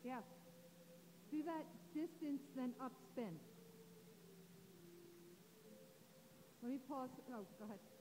Jeff, do that distance, then up spin. Let me pause. Oh, go ahead.